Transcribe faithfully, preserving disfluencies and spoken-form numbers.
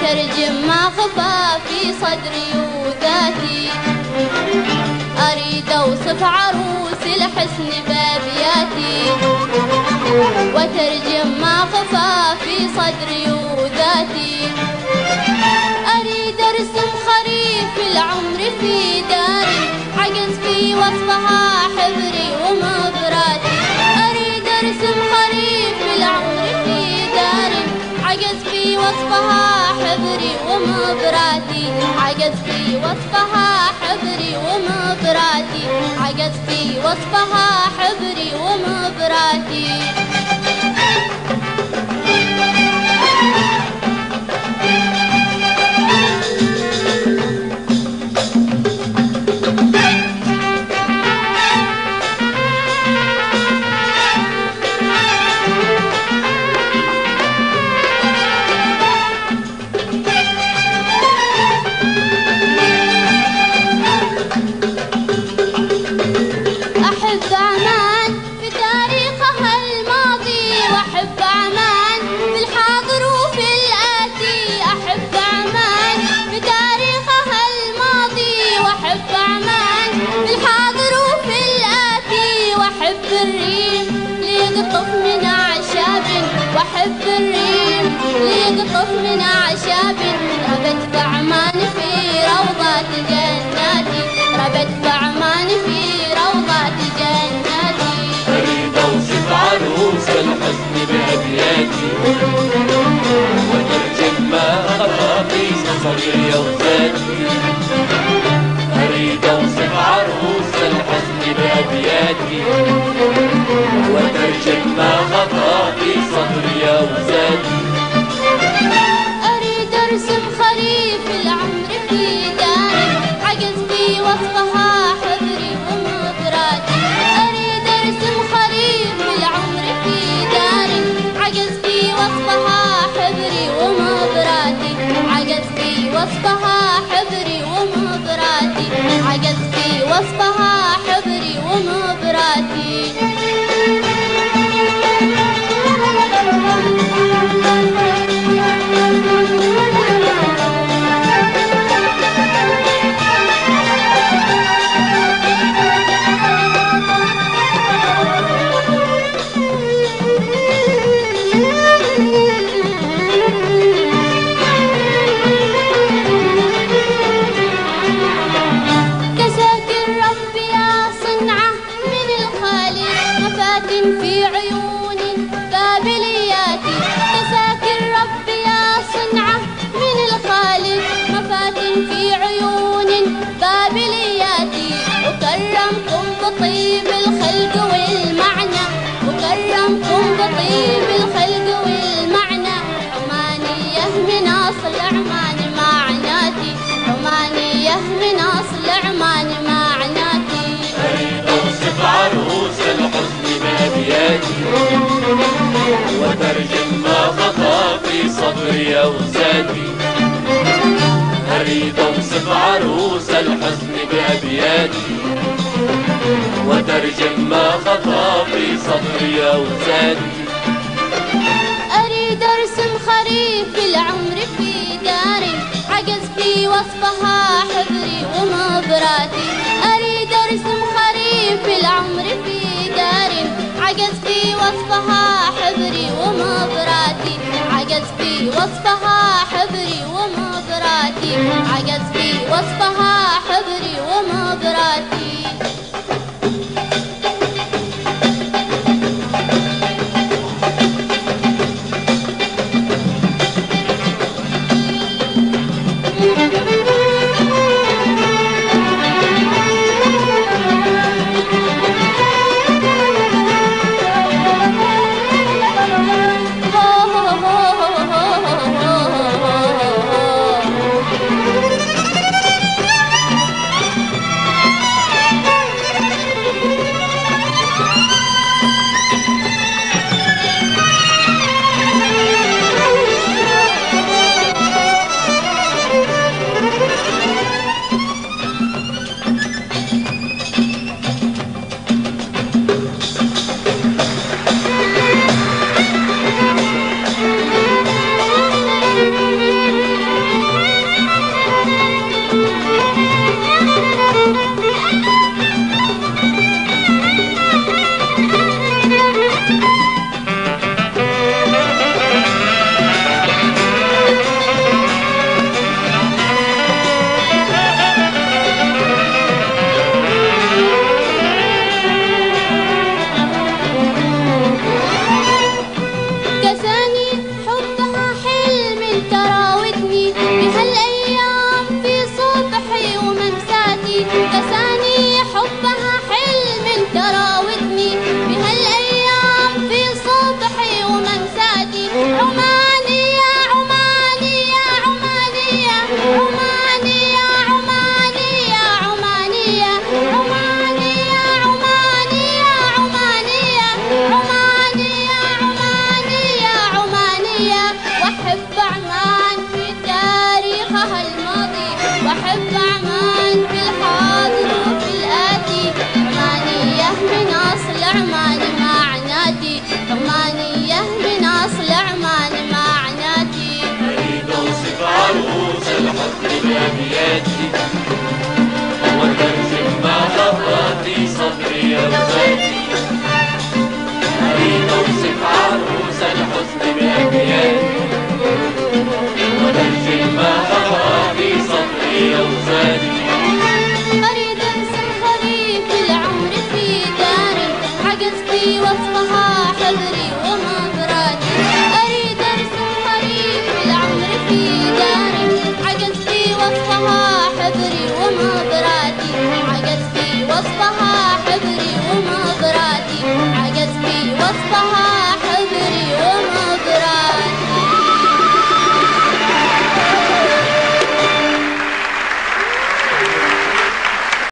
وترجم ما خفى في صدري وذاتي. أريد أوصف عروس الحسن بأبياتي، وترجم ما خفى في صدري وذاتي. أريد أرسم خريف العمر في داري، عجز في وصفها حبري ومبراتي. أريد أرسم خريف العمر في داري، عجز في وصفها حبري ومبراتي. عجز في وصفها حبري ومبراتي. عجز في وصفها حبري ومبراتي. أحب عمان بتاريخها الماضي، وأحب عمان بالحاضر وفي الآتي. أحب عمان بتاريخها الماضي، وأحب عمان بالحاضر وفي الآتي. وأحب الريم ليقطف من أعشاب، وأحب الريم ليقطف من أعشاب. ربت بعمان في روضات جناتي، ربت بعمان في روضات جناتي. أريد أوصف عروس الحسن بأبياتي، وترجم ما خفى في صدري وذاتي. أريد أوصف عروس الحسن بأبياتي، وترجم ما خفى في صدري وذاتي. أريد أرسم خريف العمر في داري، عجز في وصفها حبري ومبراتي. أريد أرسم خريف العمر في داري، عجز في وصفها حبري ومبراتي. عجز في وصفها حبري ومبراتي. عجز في وصفها حبري ومبراتي. في عيون بابلياتي، تساكن ربي يا صنعة من الخالق. مفاتن في عيون بابلياتي، وكرمكم بطيب الخلق والمعنى. وكرمكم بطيب الخلق والمعنى. عمانية من أصل عمان معناتي، عمانية من أصل عمان معناتي. أريد أوصف عروس الحسن بأبياتي، وترجم ما خطى في صدري وذاتي. أريد أوصف عروس الحزن بأبياتي، وترجم ما خطى في صدري وذاتي. أريد أرسم خريف العمر في داري، عجز في وصفها حبري ومبراتي. أريد أرسم خريف العمر في داري، عجز في وصفها حبري ومبراتي. عجز في وصفها حبري ومبراتي. عجز في وصفها حبري ومبراتي. الحزن بأبياتي وترجم ما جرى في صدري أوزاني. أريد أوصف عروس الحزن بأبياتي وترجم ما جرى في صدري أوزاني. أريد أرسم خريف العمر في داري عجز في وصفها حبري